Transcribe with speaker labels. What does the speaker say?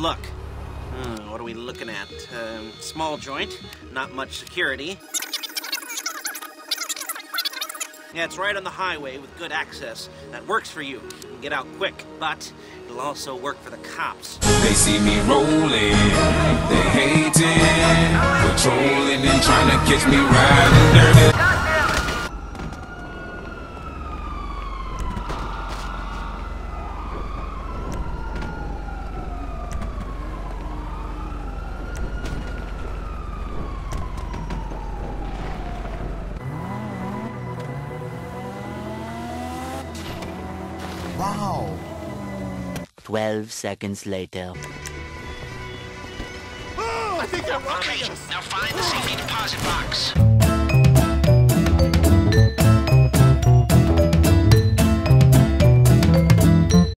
Speaker 1: look. What are we looking at? Small joint, not much security. Yeah, it's right on the highway with good access. That works for you. You can get out quick, but it'll also work for the cops.
Speaker 2: They see me rolling, they hating, patrolling and trying to catch me riding dirty.
Speaker 3: Wow.
Speaker 4: 12 seconds later.
Speaker 3: Oh, I think they're robbing us.
Speaker 5: Now find the safety deposit box.